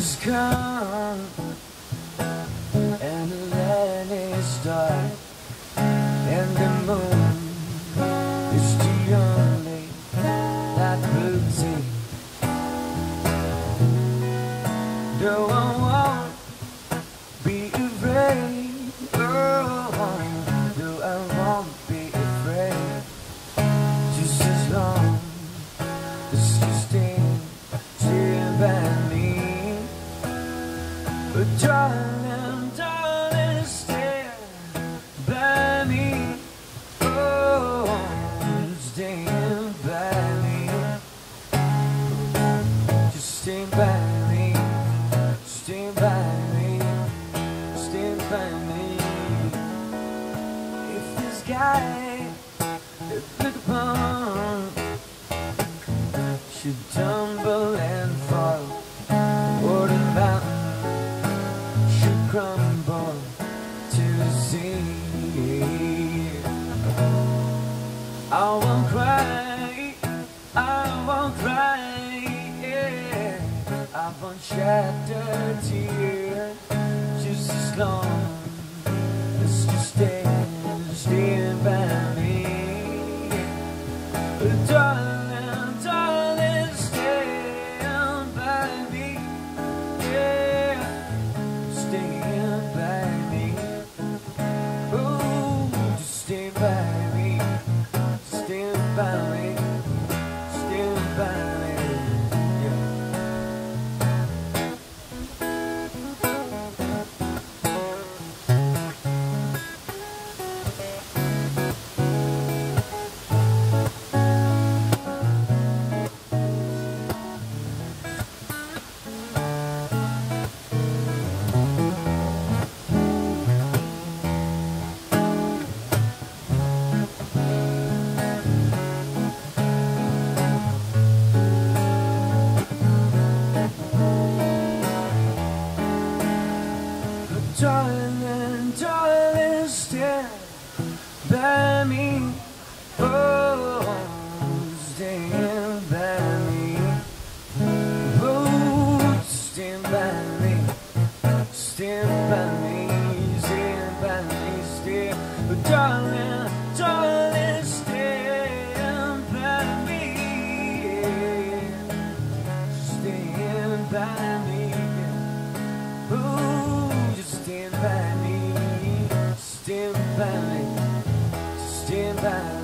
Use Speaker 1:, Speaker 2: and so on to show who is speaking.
Speaker 1: has come, and the land is dark, and the moon is the only light we'll see. Though I won't be afraid, oh, though I won't be afraid, just as long as you stand by me. But darling, darling, stand by me. Oh, stand by me. Just stand by me. Stand by me. Stand by me. If this guy that look upon should tumble and fall, or the mountain should crumble to the sea, I won't cry, I won't cry, yeah. I won't shed a tear, just as long as you stand by me. But darling, darling, stand by me, yeah. Stand by me. Oh, just stand by me. Stand by me. Stand by me. Yeah. Darling, darling, stand by me. Oh, stand by me. Oh, stand by me. Stand by me. Stand by me. Stand. Oh, darling, darling, stand by me. Stand by me. Oh, stand by me, stand by me, stand by me.